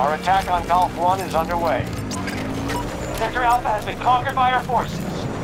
Our attack on Golf 1 is underway. Sector Alpha has been conquered by our forces.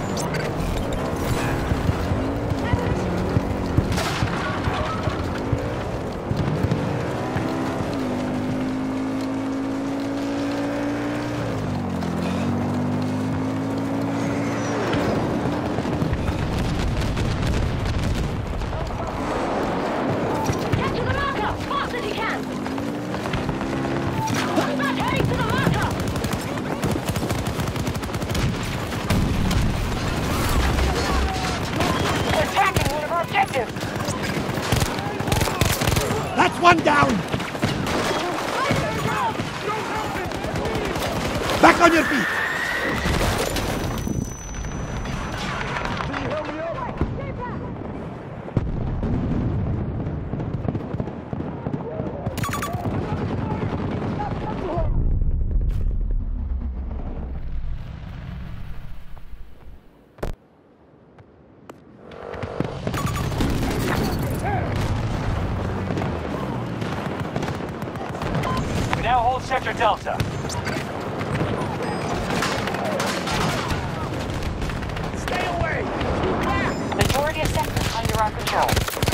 One down! Back on your feet! Now hold Sector Delta. Stay away! Majority of sectors under our control.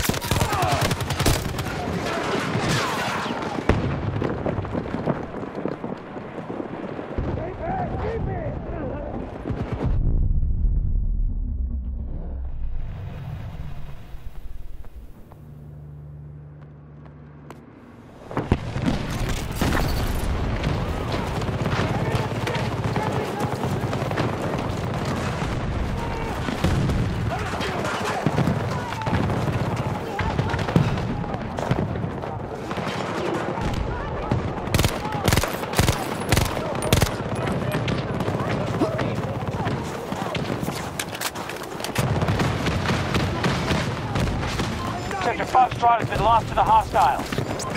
Sector Foxtrot has been lost to the hostiles.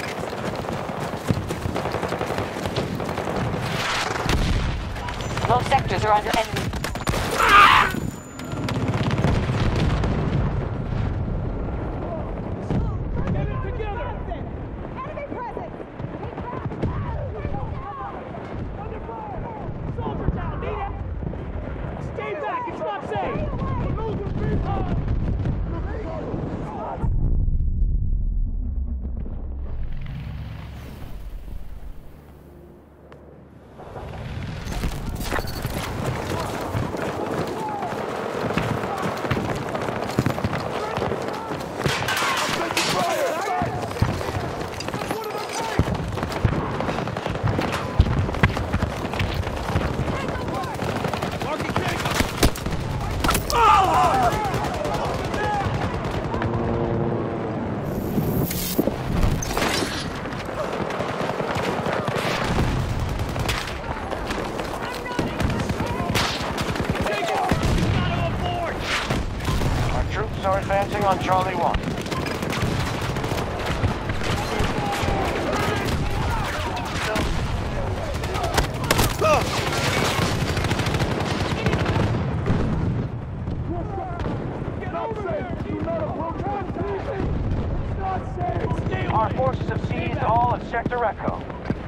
Both sectors are under enemy. Are advancing on Charlie 1. Our forces have seized all of Sector Echo.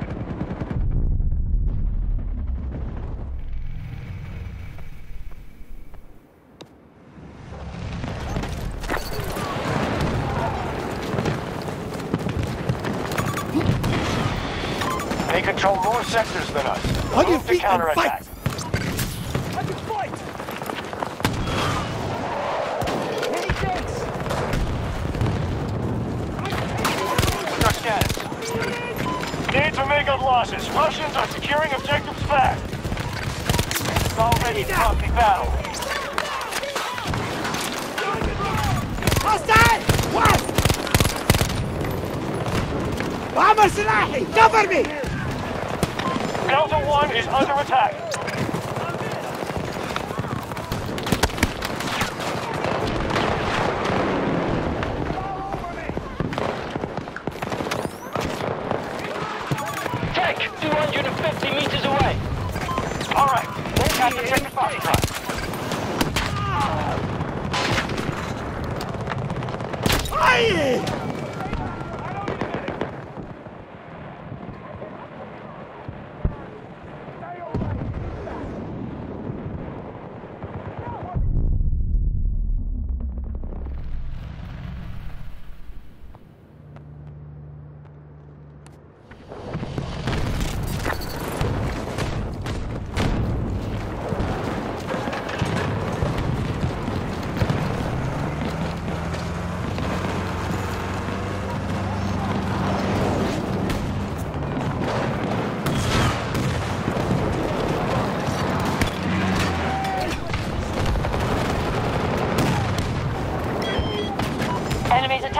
They control more sectors than us. On your Move to feet and counterattack. fight! I can fight! Any chance? Your status. Need to make up losses. Russians are securing objectives fast. It's already a costly battle. Hostile! What? وعمر سلاحي! Cover me! Delta 1 is under attack. Tech, 250 meters away. All right, we'll have to check the Foxtrot. Aye!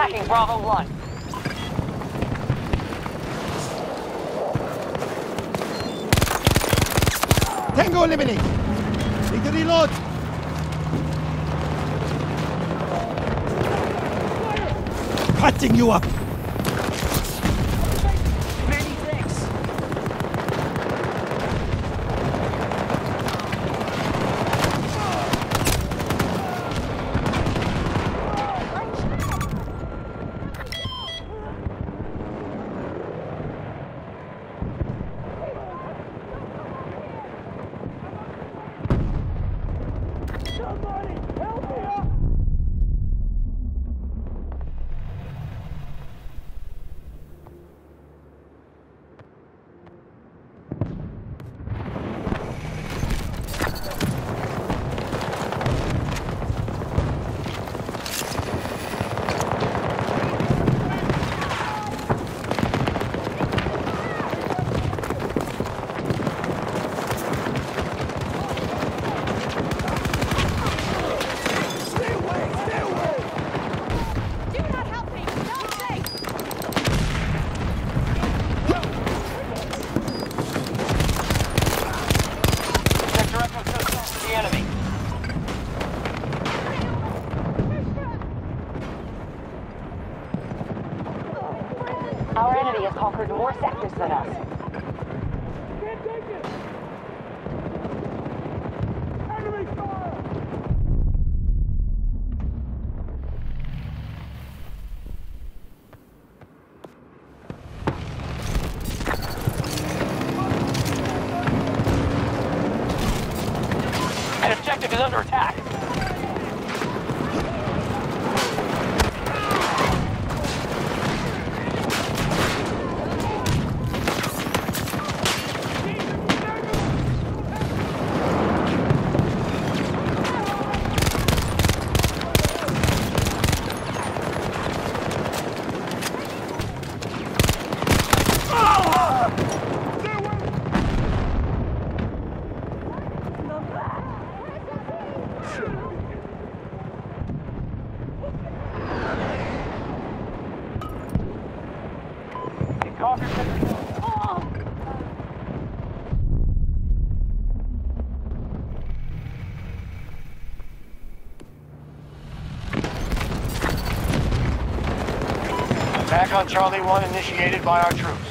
Attacking Bravo 1. Tango eliminated. Need to reload. Cutting you up. Many thanks. Somebody help me up. Our enemy has conquered more sectors than us. Can't take it. Enemy fire. An objective is under attack. Attack on Charlie 1 initiated by our troops.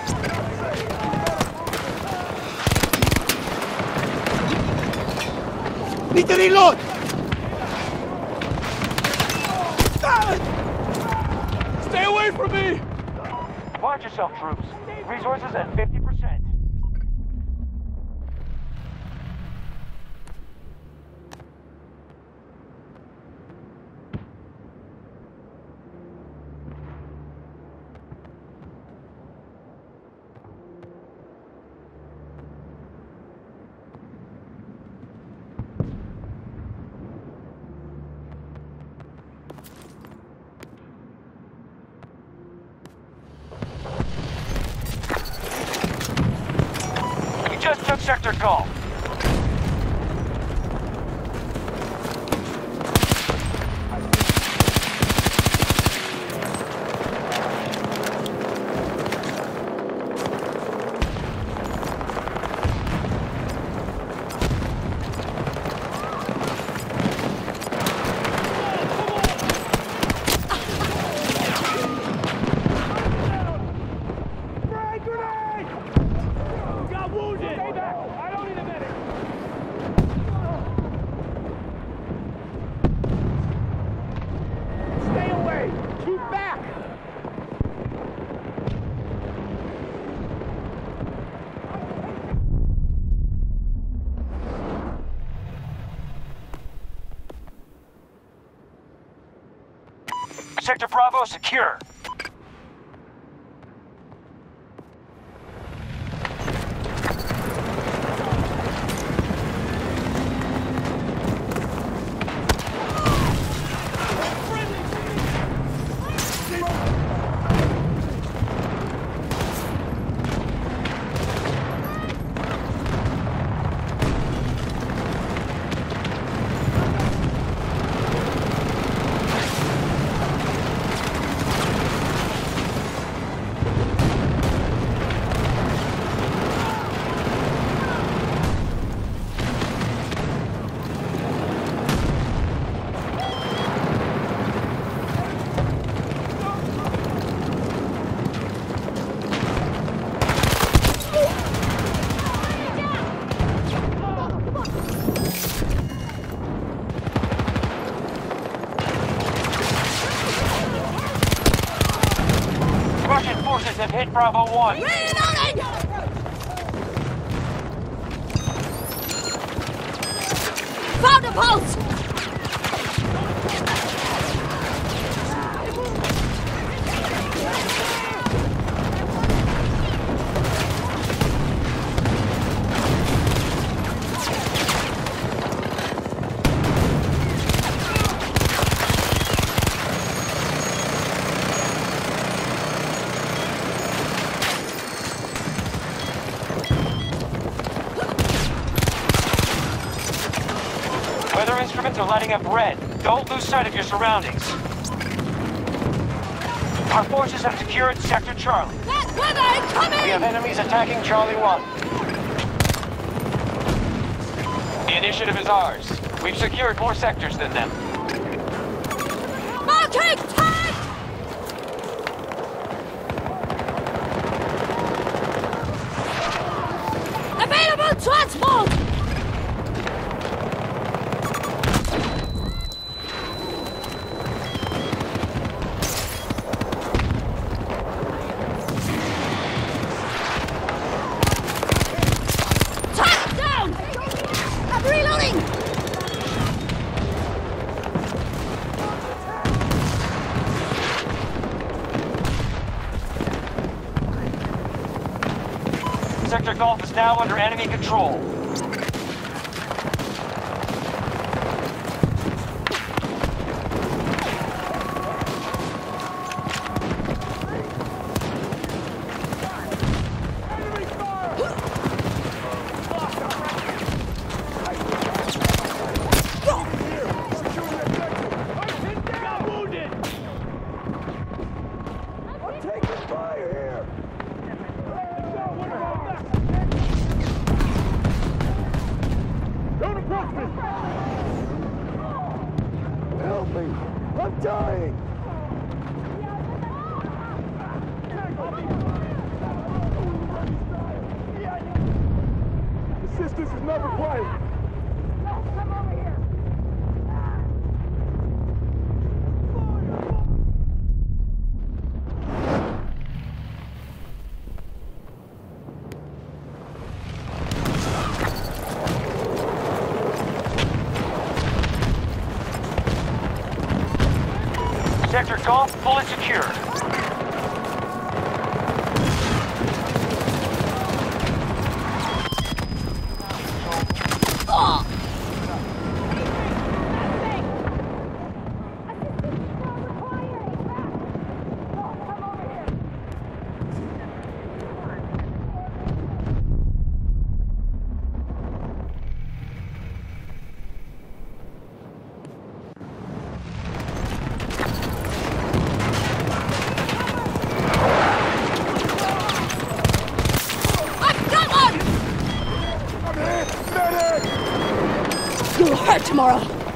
Need to reload. Stay away from me. Watch yourself, troops. Resources at 50%. Just took Sector Golf. Sector Bravo secure. Russian forces have hit Bravo 1. Reloading! Found a pulse! Weather instruments are lighting up red. Don't lose sight of your surroundings. Our forces have secured Sector Charlie. That weather incoming! We have enemies attacking Charlie 1. The initiative is ours. We've secured more sectors than them. Marking tank! Available transport! Sector Golf is now under enemy control. Help me! I'm dying! Assistance is not required! Come over here! Sector Golf fully secured. You'll hurt tomorrow.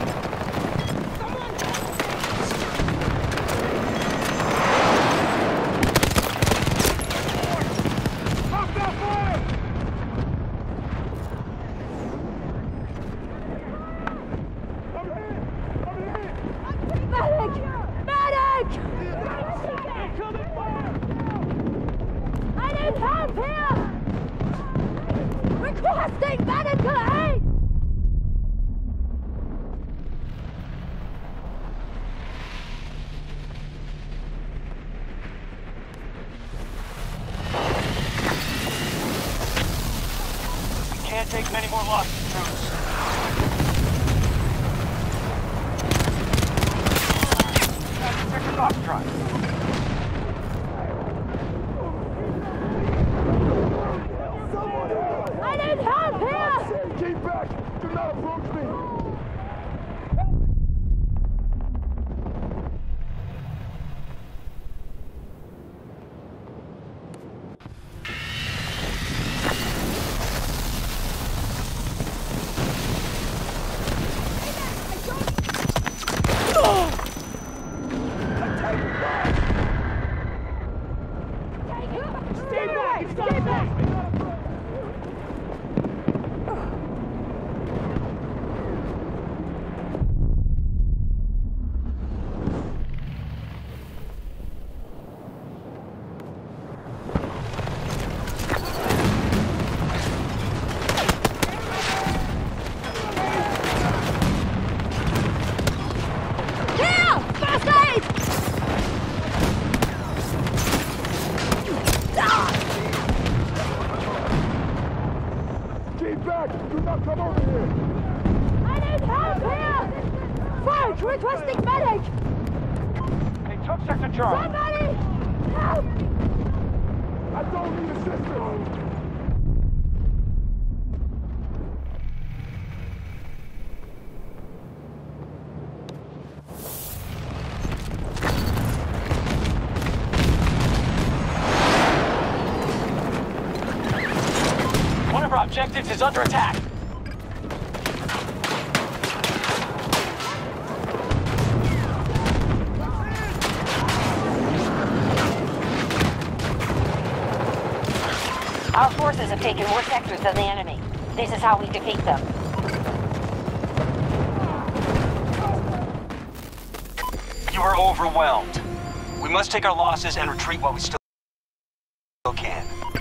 Requesting medical aid! Can't take many more losses, troops. Sector Foxtrot. I need help here! Keep back! Do not approach me! Stay back! come over here! I need help here! Sarge, requesting medic! They took Sector Charlie. Somebody! Help! I don't need assistance! One of our objectives is under attack. Our forces have taken more sectors than the enemy. This is how we defeat them. You are overwhelmed. We must take our losses and retreat while we still can.